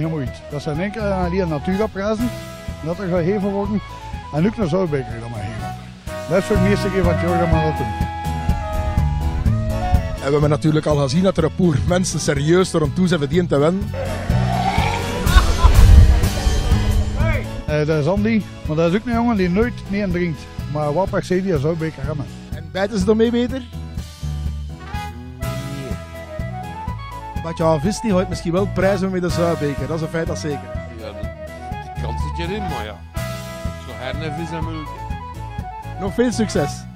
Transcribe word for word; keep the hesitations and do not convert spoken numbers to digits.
geen moeite. Dat zijn enkel alleen natuuraprijzen, dat er gegeven worden. En ook naar Zuidbeker dan maar geven. Dat is voor de eerste keer wat Jorgen maar dat doen. En we hebben natuurlijk al gezien dat er een paar mensen serieus er aan toe zijn verdiend te winnen. Uh, dat is Andy, maar dat is ook een jongen die nooit meer drinkt. Maar wat per se die zou beker hebben. En bijten ze ermee beter? Nee. Wat je aan vist niet, gaat misschien wel prijzen met de Zuidbeker. Dat is een feit, dat zeker. Ja, dat, die kans zit erin, maar ja. Zo her en vis en mulken. Nog veel succes!